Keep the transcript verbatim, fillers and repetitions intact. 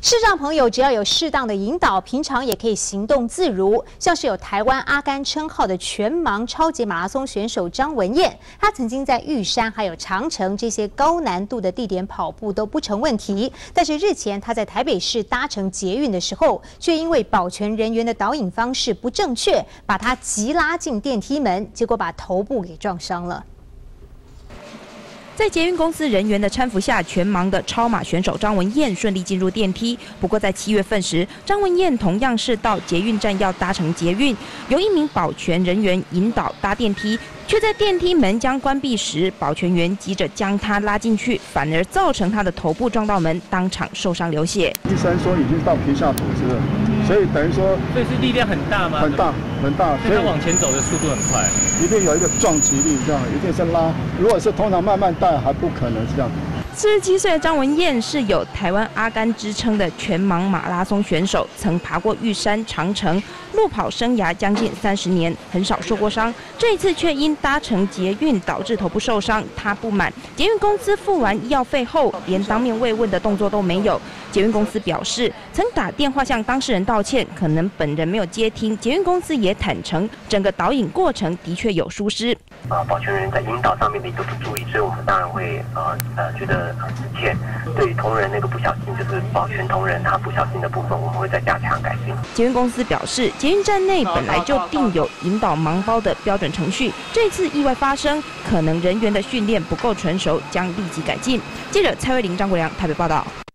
视障朋友只要有适当的引导，平常也可以行动自如。像是有台湾阿甘称号的全盲超级马拉松选手张文燕，他曾经在玉山还有长城这些高难度的地点跑步都不成问题。但是日前他在台北市搭乘捷运的时候，却因为保全人员的导引方式不正确，把他急拉进电梯门，结果把头部给撞伤了。 在捷运公司人员的搀扶下，全盲的超马选手张文燕顺利进入电梯。不过，在七月份时，张文燕同样是到捷运站要搭乘捷运，由一名保全人员引导搭电梯，却在电梯门将关闭时，保全员急着将他拉进去，反而造成他的头部撞到门，当场受伤流血。 医生说已经到皮下组织了，所以等于说， 所以是力量很大吗？ 很大很大， 所以他往前走的速度很快， 一定有一个撞击力，这样一定是拉。如果是通常慢慢带，还不可能是这样。 四十七岁的张文燕是有台湾阿甘之称的全盲马拉松选手，曾爬过玉山、长城，路跑生涯将近三十年，很少受过伤。这一次却因搭乘捷运导致头部受伤，他不满。捷运公司付完医药费后，连当面慰问的动作都没有。捷运公司表示，曾打电话向当事人道歉，可能本人没有接听。捷运公司也坦诚，整个导引过程的确有疏失。 啊，保全人员在引导上面的一个不注意，所以我们当然会呃呃觉得。 呃，之前对于同仁那个不小心，就是保全同仁他不小心的部分，我们会再加强改进。 捷运公司表示，捷运站内本来就定有引导盲包的标准程序，这次意外发生，可能人员的训练不够成熟，将立即改进。记者蔡慧玲、张国良台北报道。